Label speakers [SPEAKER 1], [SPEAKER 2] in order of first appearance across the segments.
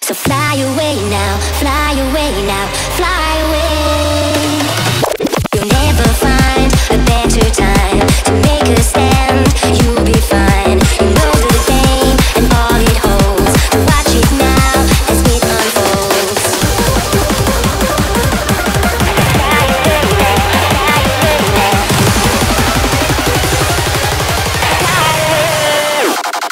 [SPEAKER 1] So fly away now, fly away now, fly away. You'll never find a better time to make a stand. You'll be fine. You know the game and all it holds. So watch it now as it unfolds. Fly away now, fly away now. Fly away.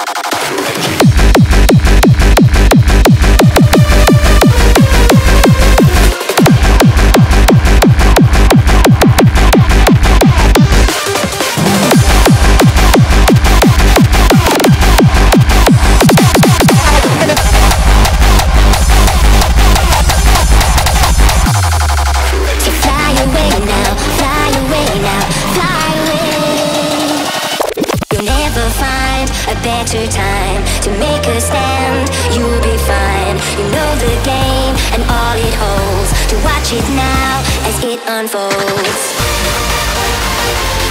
[SPEAKER 1] Better time to make a stand. You'll be fine. You know the game and all it holds. To watch it now as it unfolds.